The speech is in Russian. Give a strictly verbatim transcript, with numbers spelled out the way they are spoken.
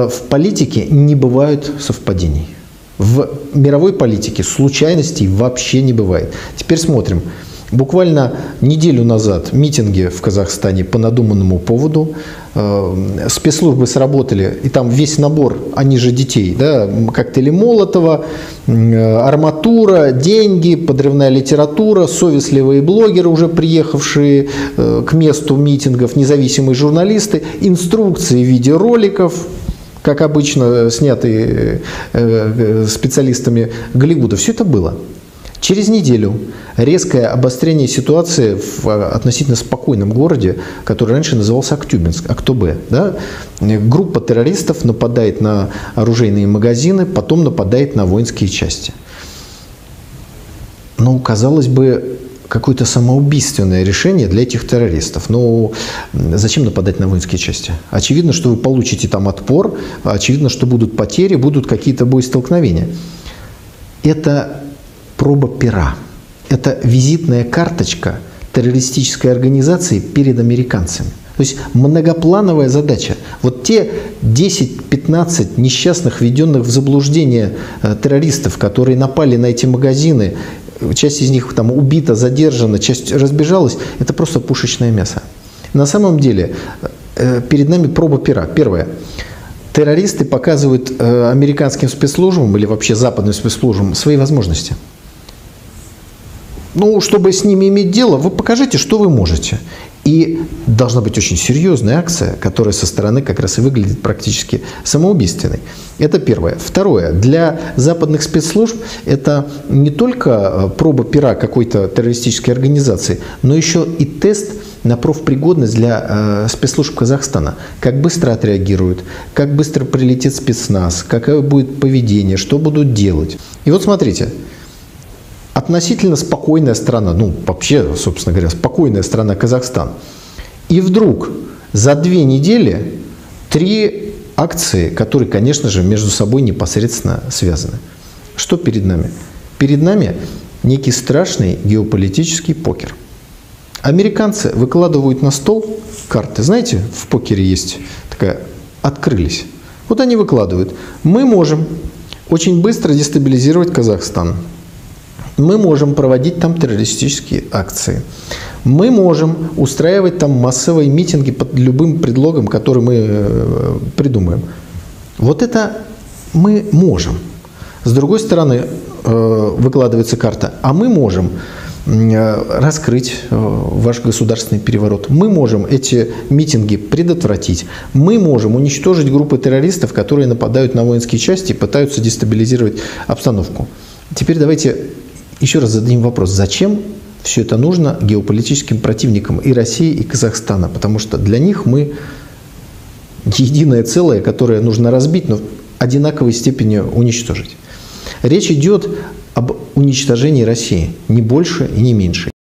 в политике не бывают совпадений. В мировой политике случайностей вообще не бывает. Теперь смотрим. Буквально неделю назад митинги в Казахстане по надуманному поводу. Э, спецслужбы сработали, и там весь набор, они же детей, да, коктейли Молотова, э, арматура, деньги, подрывная литература, совестливые блогеры, уже приехавшие э, к месту митингов, независимые журналисты, инструкции в виде роликов, как обычно, снятые э, специалистами Голливуда. Все это было. Через неделю резкое обострение ситуации в относительно спокойном городе, который раньше назывался Актюбинск, Актобе. Да? Группа террористов нападает на оружейные магазины, потом нападает на воинские части. Ну, казалось бы, какое-то самоубийственное решение для этих террористов. Но зачем нападать на воинские части? Очевидно, что вы получите там отпор, очевидно, что будут потери, будут какие-то боестолкновения. Это проба пера. Это визитная карточка террористической организации перед американцами. То есть многоплановая задача. Вот те десять-пятнадцать несчастных, введенных в заблуждение террористов, которые напали на эти магазины, часть из них там убита, задержана, часть разбежалась, это просто пушечное мясо. На самом деле перед нами проба пера. Первое. Террористы показывают американским спецслужбам или вообще западным спецслужбам свои возможности. Ну, чтобы с ними иметь дело, вы покажите, что вы можете. И должна быть очень серьезная акция, которая со стороны как раз и выглядит практически самоубийственной. Это первое. Второе. Для западных спецслужб это не только проба пера какой-то террористической организации, но еще и тест на профпригодность для э, спецслужб Казахстана. Как быстро отреагируют, как быстро прилетит спецназ, какое будет поведение, что будут делать. И вот смотрите. Относительно спокойная страна, ну вообще, собственно говоря, спокойная страна Казахстан. И вдруг за две недели три акции, которые, конечно же, между собой непосредственно связаны. Что перед нами? Перед нами некий страшный геополитический покер. Американцы выкладывают на стол карты. Знаете, в покере есть такая «открылись». Вот они выкладывают. Мы можем очень быстро дестабилизировать Казахстан. Мы можем проводить там террористические акции. Мы можем устраивать там массовые митинги под любым предлогом, который мы придумаем. Вот это мы можем. С другой стороны, выкладывается карта, а мы можем раскрыть ваш государственный переворот. Мы можем эти митинги предотвратить. Мы можем уничтожить группы террористов, которые нападают на воинские части и пытаются дестабилизировать обстановку. Теперь давайте еще раз зададим вопрос, зачем все это нужно геополитическим противникам и России, и Казахстана? Потому что для них мы единое целое, которое нужно разбить, но в одинаковой степени уничтожить. Речь идет об уничтожении России, не больше и не меньше.